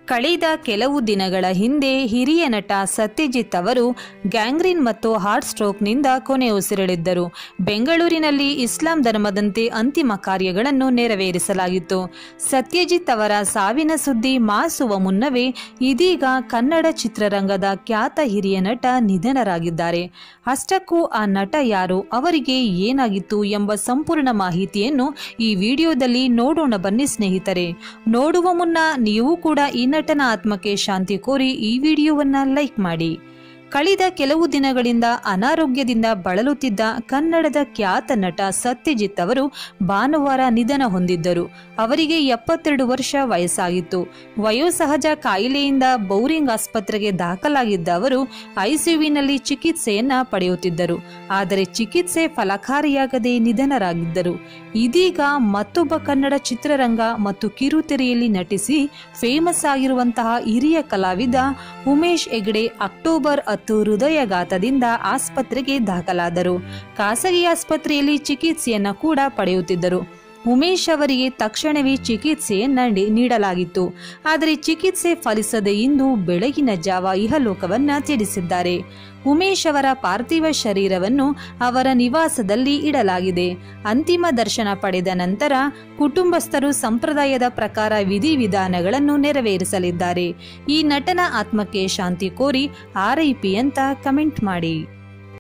ಕಳೆದ ಕೆಲವು ದಿನಗಳ ಹಿಂದೆ ಹಿರಿಯ ನಟ ಸತ್ಯಜಿತ್ ಅವರು ಗ್ಯಾಂಗ್ರೀನ್ ಮತ್ತು ಹಾರ್ಟ್ ಸ್ಟ್ರೋಕ್ನಿಂದ ಕೊನೆಯುಸಿರೆಳೆದ್ದರು. ಬೆಂಗಳೂರಿನಲ್ಲಿ ಇಸ್ಲಾಂ ಧರ್ಮದಂತೆ ಅಂತಿಮ ಕಾರ್ಯಗಳನ್ನು ನೆರವೇರಿಸಲಾಗಿತ್ತು. ಸತ್ಯಜಿತ್ ಅವರ ಸಾವಿನ ಸುದ್ದಿ ಮಾಸುವ ಮುನ್ನವೇ ಇದೀಗ ಕನ್ನಡ ಚಿತ್ರರಂಗದ ಖ್ಯಾತ ಹಿರಿಯ ನಟ ನಿಧನರಾಗಿದ್ದಾರೆ. ಅಷ್ಟಕ್ಕೂ ಆ ನಟ ಯಾರು, ಅವರಿಗೆ ಏನಾಗಿತ್ತು ಎಂಬ ಸಂಪೂರ್ಣ ಮಾಹಿತಿಯನ್ನು ಈ ವಿಡಿಯೋದಲ್ಲಿ ನೋಡೋಣ ಬನ್ನಿ ಸ್ನೇಹಿತರೆ. ನೋಡುವ ಮುನ್ನ ನೀವು ಕೂಡ ಈ ನಟನ ಆತ್ಮಕ್ಕೆ ಶಾಂತಿ ಕೋರಿ ಈ ವಿಡಿಯೋವನ್ನ ಲೈಕ್ ಮಾಡಿ. ಕಳೆದ ಕೆಲವು ದಿನಗಳಿಂದ ಅನಾರೋಗ್ಯದಿಂದ ಬಳಲುತ್ತಿದ್ದ ಕನ್ನಡದ ಖ್ಯಾತ ನಟ ಸತ್ಯಜಿತ್ ಅವರು ಭಾನುವಾರ ನಿಧನ ಹೊಂದಿದ್ದರು. ಅವರಿಗೆ 72 ವರ್ಷ ವಯಸ್ಸಾಗಿತ್ತು. ವಯೋಸಹಜ ಕಾಯಿಲೆಯಿಂದ ಬೌರಿಂಗ್ ಆಸ್ಪತ್ರೆಗೆ ದಾಖಲಾಗಿದ್ದ ಅವರು ಐಸಿಯುವಿನಲ್ಲಿ ಚಿಕಿತ್ಸೆಯನ್ನ ಪಡೆಯುತ್ತಿದ್ದರು. ಆದರೆ ಚಿಕಿತ್ಸೆ ಫಲಕಾರಿಯಾಗದೆ ನಿಧನರಾಗಿದ್ದರು. ಇದೀಗ ಮತ್ತೊಬ್ಬ ಕನ್ನಡ ಚಿತ್ರರಂಗ ಮತ್ತು ಕಿರುತೆರೆಯಲ್ಲಿ ನಟಿಸಿ ಫೇಮಸ್ ಆಗಿರುವಂತಹ ಹಿರಿಯ ಕಲಾವಿದ ಉಮೇಶ್ ಹೆಗ್ಡೆ ಅಕ್ಟೋಬರ್ 10 ಹೃದಯಘಾತದಿಂದ ಆಸ್ಪತ್ರೆಗೆ ದಾಖಲಾದರು. ಖಾಸಗಿ ಆಸ್ಪತ್ರೆಯಲ್ಲಿ ಚಿಕಿತ್ಸೆಯನ್ನ ಕೂಡ ಪಡೆಯುತ್ತಿದ್ದರು. ಉಮೇಶ್ ಅವರಿಗೆ ತಕ್ಷಣವೇ ಚಿಕಿತ್ಸೆಯನ್ನ ನೀಡಲಾಗಿತ್ತು. ಆದರೆ ಚಿಕಿತ್ಸೆ ಫಲಿಸದೆ ಇಂದು ಬೆಳಗಿನ ಜಾವ ಇಹಲೋಕವನ್ನ ತ್ಯಜಿಸಿದ್ದಾರೆ. ಉಮೇಶ್ ಅವರ ಪಾರ್ಥಿವ ಶರೀರವನ್ನು ಅವರ ನಿವಾಸದಲ್ಲಿ ಇಡಲಾಗಿದೆ. ಅಂತಿಮ ದರ್ಶನ ಪಡೆದ ನಂತರ ಕುಟುಂಬಸ್ಥರು ಸಂಪ್ರದಾಯದ ಪ್ರಕಾರ ವಿಧಿವಿಧಾನಗಳನ್ನು ನೆರವೇರಿಸಲಿದ್ದಾರೆ. ಈ ನಟನ ಆತ್ಮಕ್ಕೆ ಶಾಂತಿ ಕೋರಿ RIP ಅಂತ ಕಮೆಂಟ್ ಮಾಡಿ.